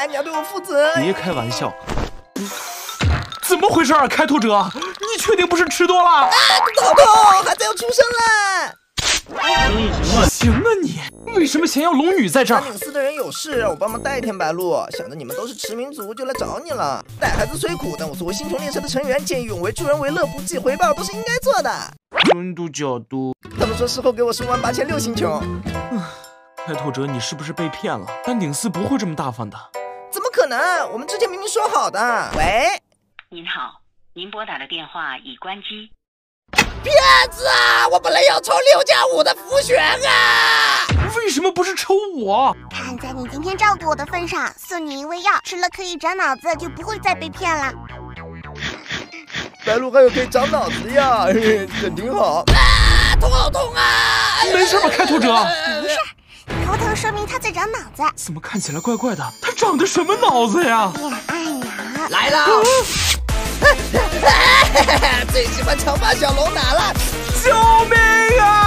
来，你要对我负责。 别开玩笑。怎么回事啊，开拓者？你确定不是吃多了？ 啊，肚子好痛，孩子要出生了。 行啊你，为什么先要龙女在这儿？ 山顶寺的人有事，我帮忙带一天。白鹿，想着你们都是驰名族，就来找你了。带孩子虽苦，但我作为星穹列车的成员，见义勇为、助人为乐、不计回报，都是应该做的。 真度角度。 他们说事后给我108006星穹。 开拓者，你是不是被骗了？山顶寺不会这么大方的。 怎么可能？我们之前明明说好的。喂， 您好，您拨打的电话已关机。 骗子啊！我本来要抽6+5的福旋啊！ 为什么不是抽我？ 看在你今天照顾我的份上，送你一味药，吃了可以长脑子，就不会再被骗了。 白鹿还有可以长脑子呀，这挺好。啊，头好痛啊！ 没事吧，开拓者？ 没事，头疼说明他在长脑子。 怎么看起来怪怪的？他长的什么脑子呀？ 恋爱脑来了！最喜欢强霸小龙哪了？ 救命啊！